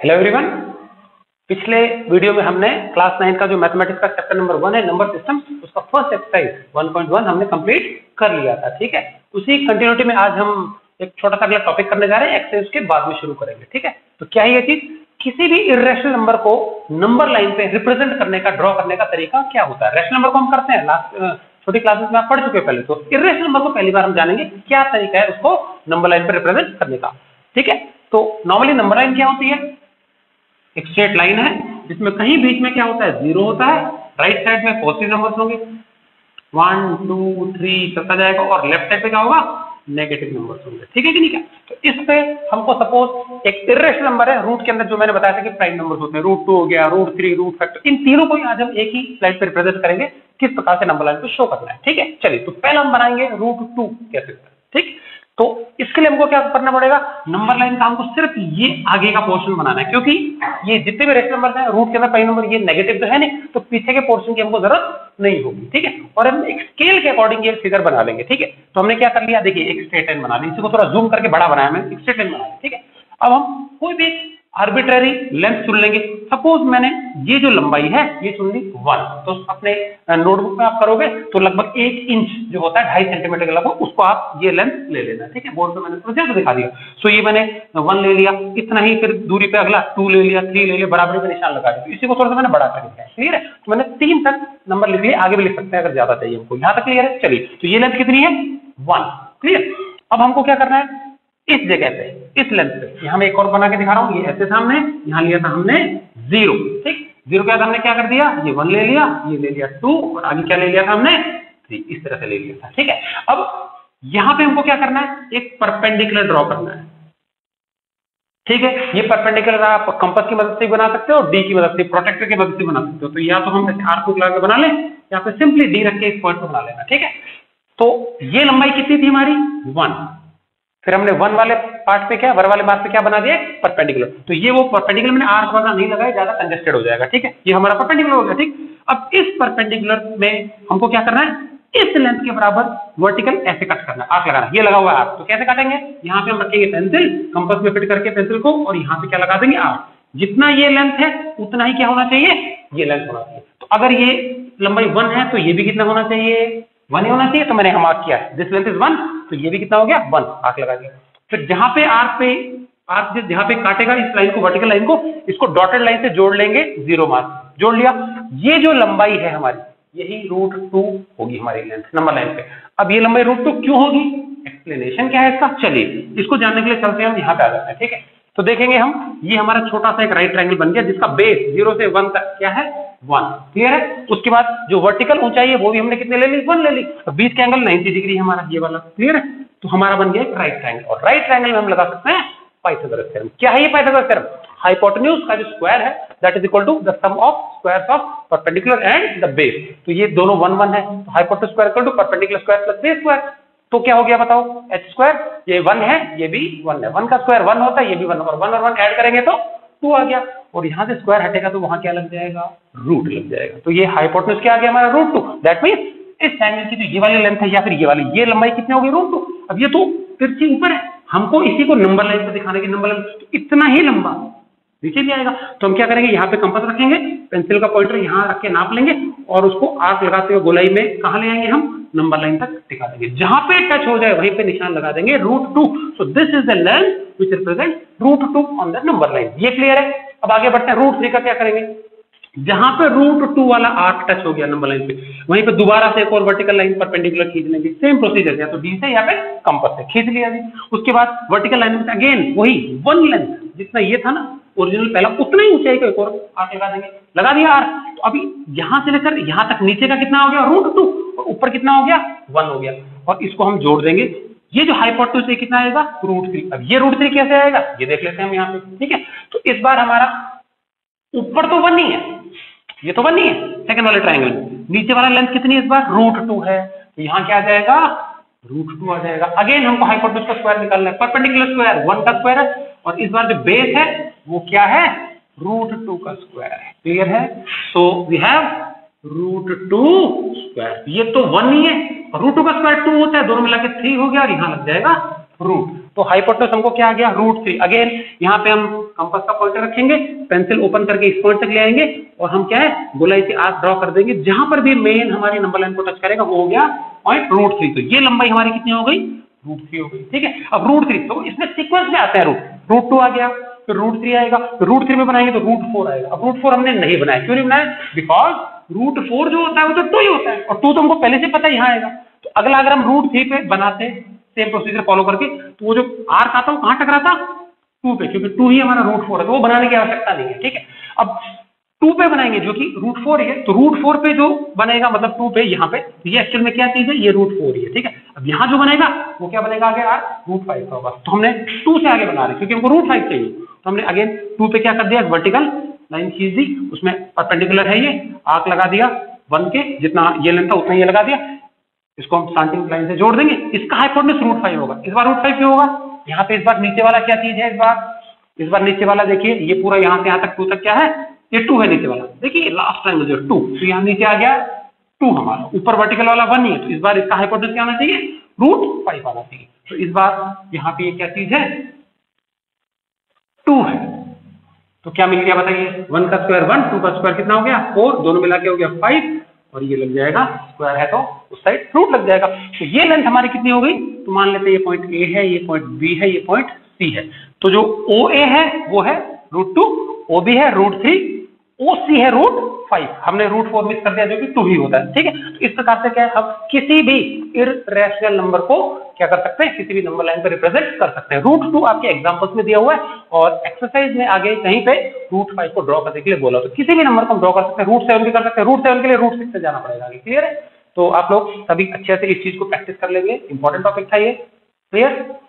Hello everyone, पिछले video में हमने क्लास 9 का जो मैथमेटिक्स का चैप्टर नंबर 1 है नंबर सिस्टम, उसका फर्स्ट एक्सरसाइज 1.1 हमने कंप्लीट कर लिया था। ठीक है, उसी कंटिन्यूटी में आज हम एक छोटा सा अगला टॉपिक करने जा रहे हैं, एक्सरसाइज के बाद में शुरू करेंगे। ठीक है, तो क्या है ये चीज, किसी भी इर्रेशनल नंबर को नंबर लाइन पे रिप्रेजेंट करने का, ड्रॉ करने का तरीका क्या होता है। रैशनल नंबर को हम करते हैं, लास्ट छोटी क्लासेस में आप पढ़ चुके हैं पहले, तो इर्रेशनल नंबर को पहली बार हम जानेंगे क्या तरीका है उसको नंबर लाइन पे रिप्रेजेंट करने का। ठीक है, तो नॉर्मली नंबर लाइन क्या होती है, एक स्ट्रेट लाइन है जिसमें कहीं बीच में क्या होता है, जीरो होता है, राइट साइड में पॉजिटिव नंबर्स होंगे 1 2 3 चलता जाएगा, और लेफ्ट साइड पे क्या होगा, नेगेटिव नंबर्स होंगे। ठीक है कि नहीं क्या, तो इस पे हमको सपोज एक इर्रेशनल नंबर है, रूट के अंदर जो मैंने बताया था कि प्राइम नंबर्स होते हैं, √2 हो गया, √3, रूट फैक्टर, इन तीनों को आज हम एक ही स्लाइड पे रिप्रेजेंट करेंगे किस प्रकार से नंबर लाइन को शो करना है। ठीक है, चलिए तो पहला हम बनाएंगे √2 कैसे। ठीक, तो इसके लिए हमको क्या करना पड़ेगा, नंबर लाइन का हमको सिर्फ ये आगे का पोर्शन बनाना है, क्योंकि ये जितने भी रेशनल नंबर हैं, रूट के अंदर प्राइम नंबर ये नेगेटिव तो है नहीं, तो पीछे के पोर्शन की हमको जरूरत नहीं होगी। ठीक है, और हम एक स्केल के अकॉर्डिंग ये फिगर बना लेंगे। ठीक है, तो हमने क्या कर लिया, देखिए एक स्ट्रेट लाइन बना ली, इसी को थोड़ा जूम करके बड़ा बनाया मैंने, एक स्ट्रेट लाइन बना ली। ठीक है, अब हम कोई भी आर्बिट्ररी लेंथ चुन लेंगे। सपोज मैंने ये जो लंबाई है ये चुन ली 1, तो अपने नोटबुक में आप करोगे तो लगभग 1 इंच जो होता है 2.5 सेंटीमीटर के लगभग, उसको आप ये लेंथ ले लेना। ठीक है, बोर्ड पे मैंने प्रोजेक्ट दिखा दिया। सो ये मैंने 1 ले लिया, इतना ही, फिर दूरी पे अगला 2 ले लिया, 3 ले लिया, बराबरी पे निशान लगा दिया। इसी को थोड़ा सा मैंने बड़ा कर दिया। क्लियर है, तो मैंने 3 तक नंबर लिख लिया, आगे भी लिख सकते हैं अगर ज्यादा चाहिए हमको। यहाँ तक क्लियर है, चलिए तो ये लेंथ कितनी है, 1। क्लियर, अब हमको क्या करना है, इस जगह पे, इस लेंथ पे, यहाँ मैं एक और बना के दिखा रहा हूँ, ये ऐसे सामने, यहाँ लिया था हमने 0। ठीक, 0 के बाद हमने क्या कर दिया, ये 1 ले लिया, ये ले लिया 2, और आगे क्या ले लिया था हमने 3, इस तरह से ले लिया था। ठीक है, अब यहाँ पे हमको क्या करना है, एक परपेंडिकुलर ड्रॉ करना है। ठीक है, ये परपेंडिकुलर आप कंपास की मदद से बना सकते हो, डी की मदद से, प्रोटेक्टर की मदद से बना सकते हो। तो या तो हम ऐसे आर्क को लगा के बना लें, या फिर सिंपली डी रख के इस पॉइंट को बना लेना। ठीक है, तो ये लंबाई कितनी थी हमारी, 1, फिर हमने 1 वाले पार्ट पे क्या, वर वाले पार्ट पे क्या बना दिया, परपेंडिकुलर। तो ये वो परपेंडिकुलर मैंने आर्क वाला नहीं लगाया, ज्यादा कंजेस्टेड हो जाएगा। ठीक है, ये हमारा परपेंडिकुलर हो गया। ठीक, अब इस परपेंडिकुलर में हमको क्या करना है, इस लेंथ के बराबर वर्टिकल ऐसे कट करना है, आर्क लगाना। ये लगा हुआ है आर्क, तो कैसे काटेंगे, यहाँ पे हम रखेंगे पेंसिल, कंपास में फिट करके पेंसिल को, और यहाँ पे क्या लगा देंगे, आर्क। जितना ये लेंथ है उतना ही क्या होना चाहिए, ये लेंथ होना चाहिए। तो अगर ये लंबाई 1 है तो ये भी कितना होना चाहिए, 1 ही होना चाहिए। तो मैंने हम आर्क किया है, दिस लेंथ इज 1, तो ये भी कितना हो गया, 1, आर्क लगा दिया। फिर जहां पे आर्क जहां पे काटेगा इस लाइन को, वर्टिकल लाइन को, इसको डॉटेड लाइन से जोड़ लेंगे, 0 मार्क जोड़ लिया। ये जो लंबाई है हमारी, यही √2 होगी हमारी लेंथ नंबर लाइन पे। अब ये लंबाई √2 क्यों होगी, एक्सप्लेनेशन क्या है इसका, चलिए इसको जानने के लिए चलते हैं हम यहाँ पे आ जाते हैं। ठीक है, तो देखेंगे हम, ये हमारा छोटा सा एक राइट ट्रायंगल बन गया, जिसका बेस 0 से 1 तक क्या है, 1। क्लियर है, उसके बाद जो वर्टिकल ऊंचाई है वो भी हमने कितने ले ली, 1 ले ली। तो बीच का एंगल 90 डिग्री हमारा ये वाला। क्लियर है, तो हमारा बन गया एक राइट ट्रायंगल, और राइट ट्रायंगल में हम लगा सकते हैं पाइथागोरस थ्योरम। क्या है ये पाइथागोरस थ्योरम, हाइपोटेन्यूज का जो स्क्वायर है that is equal to the sum of squares of perpendicular and the base. तो ये दोनों 1 1 है, तो hypotenuse square equal to perpendicular square plus base square. तो क्या हो गया बताओ, h स्क्वायर, ये 1 है, ये भी 1 है, 1 का स्क्वायर 1 होता है, ये भी 1, और 1 ऐड करेंगे तो 2 आ गया, और यहाँ से स्क्वायर हटेगा तो वहां क्या लग जाएगा, रूट लग जाएगा। तो ये हाइपोटेन्यूज क्या आ गया हमारा, √2। दैट मींस इस ट्रायंगल की जो ये वाली लेंथ है या फिर ये वाली, ये लंबाई कितनी होगी, √2। अब ये तो तिरछी ऊपर है, हमको इसी को नंबर लाइन पे दिखाने की, नंबर लाइन तो इतना ही लंबा नीचे भी आएगा। तो हम क्या करेंगे, यहाँ पे कंपास रखेंगे, पेंसिल का पॉइंटर यहाँ रख के नाप लेंगे, और उसको आर्क लगाते हुए गोलाई में कहाँ ले आएंगे, हम नंबर लाइन तक टिका देंगे। जहां पे टच हो जाए वहीं पे निशान लगा देंगे √2। So this is the length which represent √2 on the number line. ये क्लियर है, अब आगे बढ़ते हैं। √3 का क्या करेंगे, जहां पे √2 वाला आर्क टच हो गया नंबर लाइन पे, वहीं पे दोबारा से एक और वर्टिकल लाइन परपेंडिकुलर खींच लेंगे। सेम प्रोसीजर, या तो डी से या फिर कंपास से खींच लिया जी। उसके बाद वर्टिकल लाइन में अगेन वही 1 लेंथ, जितना ये था ना ओरिजिनल पहला, उतना ही ऊंचाई का एक और आर्क लगा देंगे, लगा दिया आर्क। तो अभी यहां से लेकर यहां तक नीचे का कितना हो गया, √2, और ऊपर कितना हो गया, 1 हो गया, और इसको हम जोड़ देंगे। ये जो हाइपोटेन्यूज है कितना आएगा, √3। अब ये √3 कैसे आएगा, ये देख लेते हैं हम यहाँ पे। ठीक है, तो इस बार हमारा ऊपर तो 1 नहीं है, ये तो 1 नहीं है सेकंड वाले ट्रायंगल में, नीचे वाला लेंथ कितनी है इस बार, √2 है, तो यहाँ क्या आ जाएगा, √2 आ जाएगा। अगेन हमको हाइपोटेन्यूज का स्क्वायर निकालना है, परपेंडिकुलर स्क्वायर 1 का स्क्वायर है, और इस बार जो बेस है वो क्या है, √2 का स्क्वायर है। क्लियर है, सो वी हैव √2 स्क्वायर। ये तो 1 नहीं है, √2 का स्क्वायर 2 होता है, दोनों मिला के 3 हो गया, और यहाँ लग जाएगा रूट। तो हाइपोटेन्यूज हमको क्या आ गया, √3। अगेन यहाँ पे हम कंपास का पॉइंटर रखेंगे, पेंसिल ओपन करके इस पॉइंट तक ले आएंगे और हम क्या है गोलाई से आर्क ड्रॉ कर देंगे, जहां पर भी मेन हमारी नंबर लाइन को टच करेगा वो हो गया पॉइंट √3। तो ये लंबाई हमारी कितनी हो गई, √3 हो गई। ठीक है, अब √3 तो इसमें सीक्वेंस में आता है √2 आ गया, फिर √3 आएगा, फिर √3 में बनाएंगे तो √4 आएगा। अब √4 हमने नहीं बनाया, क्यों नहीं बनाया, बिकॉज √4 जो होता है वो तो 2 ही होता है और 2 तो हमको पहले से पता है यहाँ आएगा। तो अगला अगर हम √3 पे बनाते सेम प्रोसीजर फॉलो करके तो वो जो आर्क आता है वो कहां टकराता, 2 पे, क्योंकि 2 ही हमारा √4 है तो वो बनाने की आवश्यकता नहीं है। ठीक है, अब 2 पे बनाएंगे जो कि √4 है, तो √4 पे जो बनेगा मतलब 2 पे यहाँ पे ये एक्चुअल में क्या चीज है, ये √4 ही है। ठीक है, अब यहाँ जो बनेगा वो क्या बनेगा आगे आर्क √5 का होगा। तो हमने 2 से आगे बना रहे क्योंकि हमको √5 चाहिए, तो हमने अगेन 2 पे क्या कर दिया, वर्टिकल लाइन खींच दी, उसमें परपेंडिकुलर है ये, आर्क लगा दिया 1 के, जितना ये लेंथ था उतना ये लगा दिया, इसको हम स्टार्टिंग लाइन से जोड़ देंगे, इसका हाइपोटेन्यूज √5 होगा। इस बार √5 क्यों होगा, यहाँ पे इस बार नीचे वाला क्या चीज है, इस बार नीचे वाला देखिए ये पूरा यहाँ से यहाँ तक 2 तक क्या है, ये 2 है नीचे वाला, देखिए लास्ट ट्रायंगल जो 2, तो यहाँ नीचे आ गया 2 हमारा, ऊपर वर्टिकल वाला 1 ही है, तो इस बार इसका हाइपोटेन्यूज क्या आना चाहिए, √5 आना चाहिए। तो इस बार यहाँ पे ये क्या चीज है, 2 है, तो क्या मिल गया बताइए, 1 का स्क्वायर 1, 2 का स्क्वायर कितना हो गया 4, दोनों मिला के हो गया 5 और ये लग जाएगा स्क्वायर है तो उस साइड रूट लग जाएगा। तो ये लेंथ हमारी कितनी हो गई, तो मान लेते हैं ये पॉइंट ए है, ये पॉइंट बी है, ये पॉइंट सी है, तो जो OA है वो है √2, OB है √3, OC है √5, हमने √4 मिस कर दिया जो कि 2 ही होता है। ठीक है, तो इस प्रकार से क्या है, हम किसी भी इररेशनल नंबर को क्या कर सकते हैं, किसी भी नंबर लाइन पर रिप्रेजेंट कर सकते हैं। √2 आपके एग्जांपल्स में दिया हुआ है और एक्सरसाइज में आगे कहीं पे √5 को ड्रॉ करने के लिए बोला, तो किसी भी नंबर को हम ड्रॉ कर सकते हैं, √7 भी कर सकते हैं, √7 के लिए √6 से जाना पड़ेगा आगे। क्लियर है, तो आप लोग सभी अच्छे से इस चीज को प्रैक्टिस कर लेंगे, इंपॉर्टेंट टॉपिक था ये। क्लियर।